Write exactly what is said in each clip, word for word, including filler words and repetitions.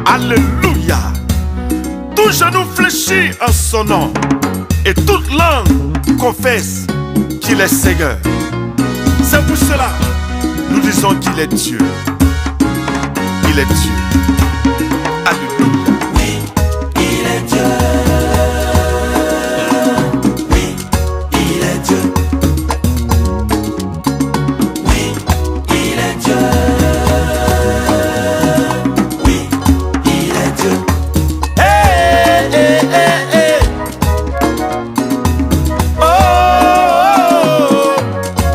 Alléluia. Tout genou fléchit en son nom et toute langue confesse qu'il est Seigneur. C'est pour cela nous disons qu'il est Dieu. Il est Dieu. Alléluia. Oui, il est Dieu. Oui, il est Dieu. Oui, il est Dieu. Oui, il est Dieu. Hey, hey, hey, hey. Oh, oh, oh.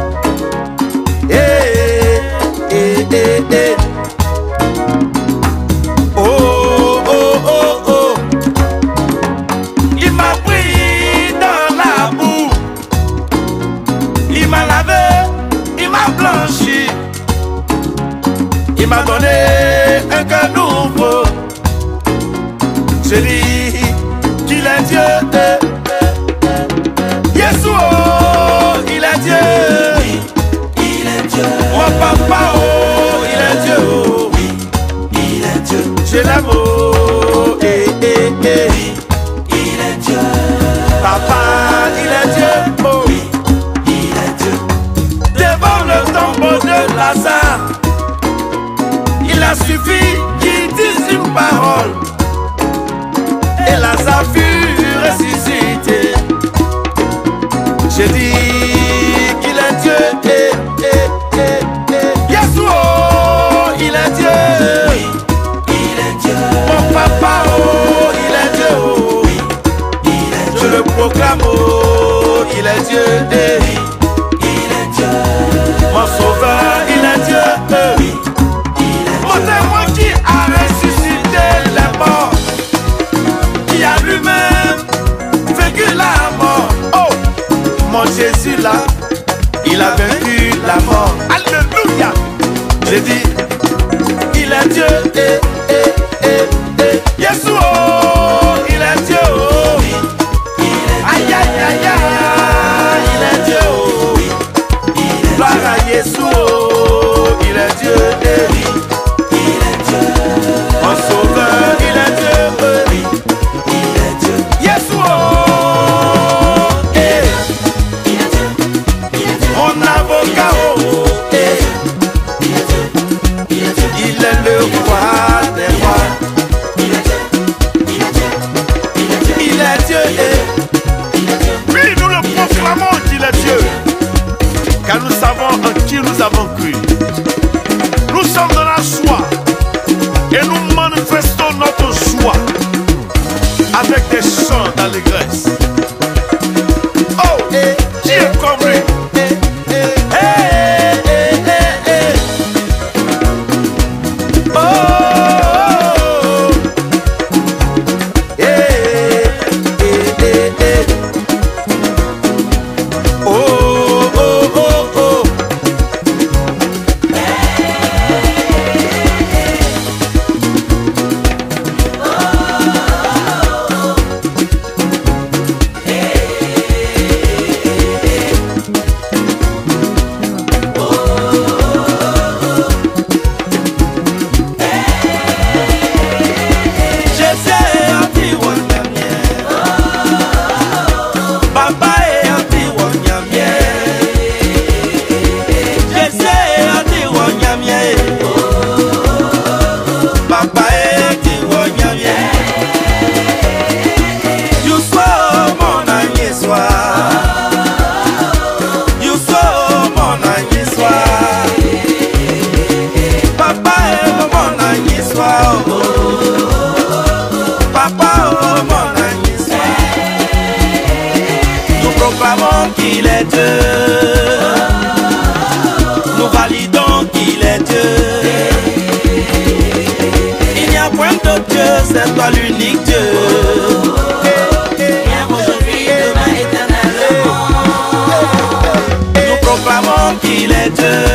Hey, hey, hey, hey. Oh, oh, oh, oh. Il m'a pris dans la boue. Il m'a lavé, il m'a blanchi. Il m'a donné un cœur nouveau. Je dis qu'il est Dieu. Yeshua, il est Dieu. Oui, il est Dieu. Mon papa, oh, il est Dieu. Oh. Oui, il est Dieu. Je l'aime, oh, eh, eh, eh. Oui, il est Dieu. Papa, il est Dieu. Oh. Oui, il est Dieu. Devant le tombeau de Lazare, il a suffi qu'il dise une parole et Lazare fut ressuscité. J'ai dit qu'il est Dieu. Eh, eh, eh, eh. Yeshua, il est Dieu. Oui, il est Dieu. Mon papa, oh, il est Dieu. Oh. Oui, il est Je Dieu. le proclame, oh, il est Dieu. Eh. Oui, il est Dieu. Mon sauveur, il est Dieu. Eh. Oui, il est Mon Dieu. témoin qui a ressuscité les morts, qui a lui-même vaincu la mort. Oh, mon Jésus là, il a vaincu la mort. Alléluia. J'ai dit, il est Dieu. Eh, eh, eh, eh. Yeshua, il est Dieu. Oh. Oui, il est Aïe, Dieu. aïe, aïe, aïe, il est Dieu. Oh. Oui, il est Gloire à Yeshua, oh, il est Dieu. Eh. Oui, il est Dieu. Mon sauveur, il est Dieu. Eh. Oui, il est Dieu. Yeshua, eh. Il est Dieu. Il est Dieu. Mon avocat, oh, eh. Il est Dieu. Il est Dieu. Il est le roi des rois. Il est Dieu. Il est Dieu. Il est Dieu. Il est Dieu, eh. Il est Dieu. Oui, nous le proclamons qu'il est Dieu, car nous savons en qui nous avons cru. Nous sommes dans la joie et nous manifestons notre joie avec des chants d'allégresse. Oh, eh, qui est comme lui? Eh, eh, eh, eh, eh, eh. Oh, oh, oh. Eh, eh, eh, eh. Oh, oh, oh, oh. Qu'il est Dieu, nous validons qu'il est Dieu. Il n'y a point d'autre Dieu, c'est toi l'unique Dieu. Hier, aujourd'hui, demain, éternellement. Nous proclamons qu'il est Dieu.